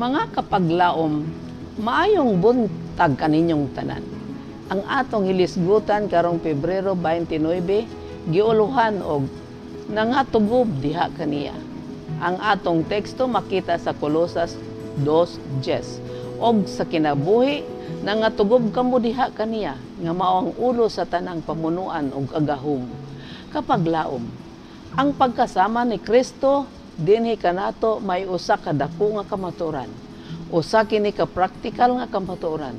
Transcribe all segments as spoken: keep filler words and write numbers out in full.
Mga kapaglaom, maayong buntag kaninyong tanan. Ang atong hilisgutan karong Pebrero twenty-nine, giuluhan og nangatugob diha kaniya. Ang atong teksto makita sa Colosas two ten og sa kinabuhi nangatugob kamo diha kaniya nga mao ang ulo sa tanang pamunuan og agahom. Kapaglaom, ang pagkasama ni Kristo dinhi kanato may usa ka dako nga kamatuoran. Usa kini ka practical nga kamatuoran.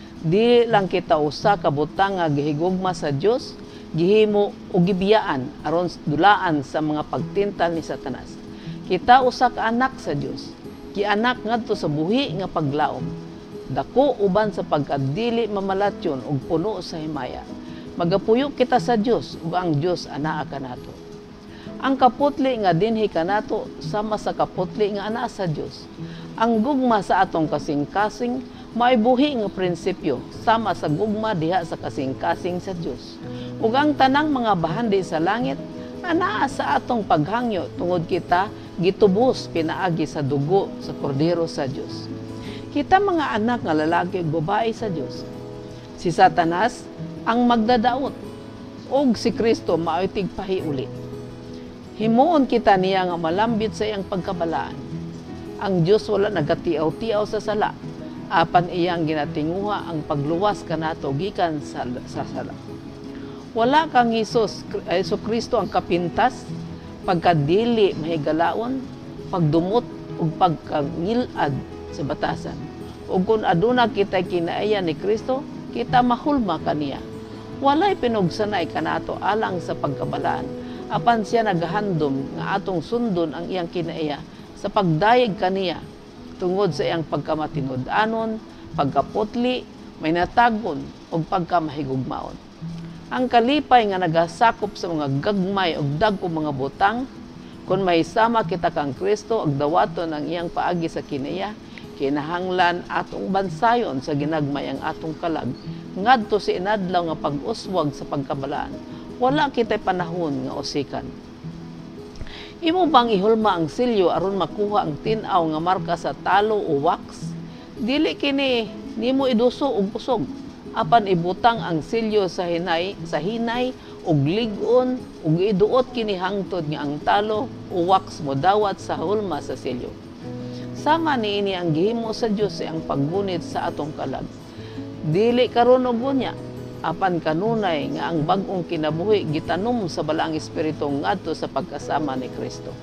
Di lang kita usa ka butang nga gihigugma sa Dios, gihimo og gibiyaan aron dulaan sa mga pagtintal ni Satanas. Kita usa ka anak sa Dios, gianak ngadto sa buhi nga paglaom. Dako uban sa pagkadili mamalatyon og puno sa himaya. Magapuyo kita sa Dios ug ang Dios anaa kanato. Ang kaputli nga dinhi kanato sama sa kaputli nga anaa sa Dios. Ang gugma sa atong kasing-kasing may buhi nga prinsipyo sama sa gugma diha sa kasing-kasing sa Dios. Ug ang tanang mga bahandi sa langit anaa sa atong paghangyo tungod kita gitubos pinaagi sa dugo sa kordero sa Dios. Kita mga anak nga lalaki ug babae sa Dios. Si Satanas ang magdadaot ug si Kristo mao'y tigpahiuli. Himuon kita niya nga malambit sa iyang pagkabalaan. Ang Dios wala nagatiaw-tiaw sa sala, apan iyang ginatinguha ang pagluwas kanato gikan sa, sa sala. Wala kang Hesus, Hesus Kristo ang kapintas, pagkadili mahigalaon, pagdumot ug pagkangilad sa batasan. Ug kung aduna kita kinaaya ni Kristo, kita mahulma kaniya. Walay pinugsanay kanato alang sa pagkabalaan. Apan siya naghandom nga atong sundon ang iyang kinaaya sa pagdayeg kaniya tungod sa iyang pagkamatinud-anon, pagkaputli, may natagon o pagkamahigugmaon. Ang kalipay nga nagasakop sa mga gagmay o dagko mga butang, kung may sama kita kang Kristo ag dawaton ang iyang paagi sa kinaya, kinahanglan atong bansayon sa ginagmay ang atong kalag, ngadto si inadlaw nga pag-uswag sa pagkabalaan. Wala kita'y panahon nga usikan. Imo bang ihulma ang silyo aron makuha ang tinaw nga marka sa talo o wax? Dili kini nimo iduso og usog. Apan ibutang ang silyo sa hinay, sa hinay ug lig-on ug iduot kini hangtod nga ang talo o wax mo dawat sa hulma sa silyo. Sama niini ang gihimo sa Dios sa ang paggunit sa atong kalag. Dili karon og unya, apan kanunay nga ang bag-ong kinabuhi gitanom sa balaang espiritu ngadto sa pagkasama ni Kristo.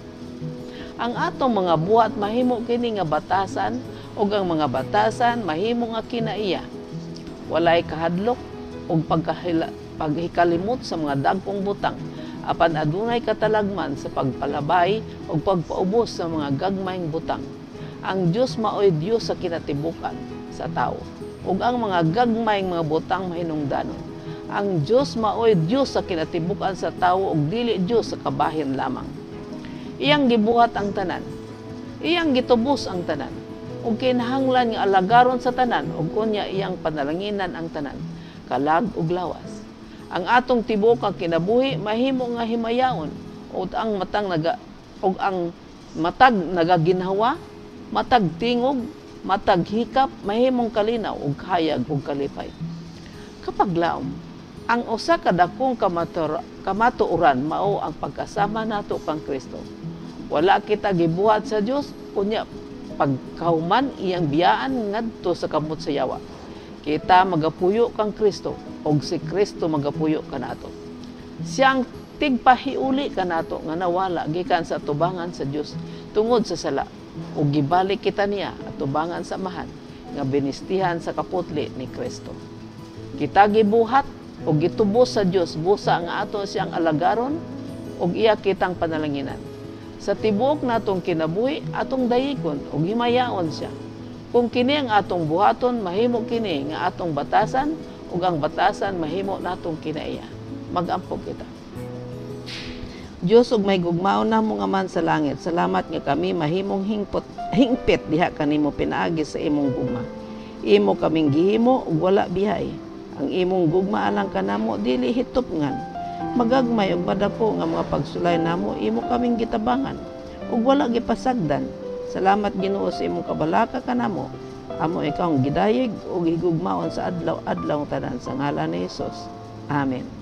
Ang atong mga buhat mahimo kini nga batasan ug ang mga batasan mahimo nga kinaiya. Walay kahadlok ug pagkahila, paghikalimot sa mga dagkong butang, apan adunay katalagman sa pagpalabay ug pagpaubos sa mga gagmayng butang. Ang Dios maoy Dios sa kinatibukan sa tao. Ug ang mga gagmayng mga butang mahinungdanon. Ang Dios maoy Dios sa kinatibukan sa tawo ug dili Dios sa kabahin lamang. Iyang gibuhat ang tanan. Iyang gitubos ang tanan. Ug kinahanglan nga alagaron sa tanan ug kunya iyang panalanginan ang tanan, kalag ug lawas. Ang atong tibuok nga kinabuhi mahimo nga himayaon ug ang matang naga ug ang matag nagaginhawa, matag tingog, matag hikap, mahimong kalinaw ug hayag ug kalipay. Kapaglaom, ang usa ka dakong kamatuoran mao ang pagkasama nato kang Kristo. Wala kita gibuhat sa Dios kunya pagkahuman iyang biyaan ngadto sa kamot sa yawa. Kita magapuyo kang Kristo ug si Kristo magapuyo kanato. Siyang tigpahiuli kanato nga nawala gikan sa tubangan sa Dios tungod sa sala. Ug gibalik kita niya at tubangan sa mahan nga binistihan sa kaputli ni Kristo. Kita gibuhat ug gitubos sa Dios busa nga ato siyang alagaron ug iya kitang panalanginan. Sa tibuok natong kinabuhi atong dayikon ug himayaon siya. Kung kini ang atong buhaton mahimo kini nga atong batasan ug ang batasan mahimo natong kinaiya. Mag-ampog kita. Diyos ug may gugmaon na mo nga man sa langit. Salamat nga kami mahimong hingpot, hingpit diha kanimo pinaagi sa imong gugma. Imo kaming gihimo ug wala bihay. Ang imong gugma alang kanamo dili hitopngan. Magagmay ug madako nga mga pagsulay namo imo kaming gitabangan ug wala gipasagdan. Salamat Ginoo sa imong kabalaka kanamo. Amo ikaw ang gidayeg ug higugmaon sa adlaw-adlaw tanan sa ngalan ni Hesus. Amen.